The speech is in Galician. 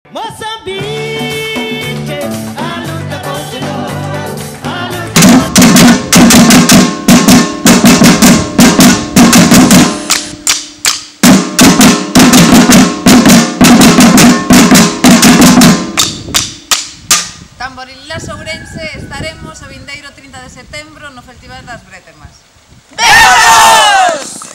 Moçambique, a luta continua, a luta... Tamborilelas Ourense estaremos o vindeiro 30 de setembro no Festival das Brétemas. ¡Veamos!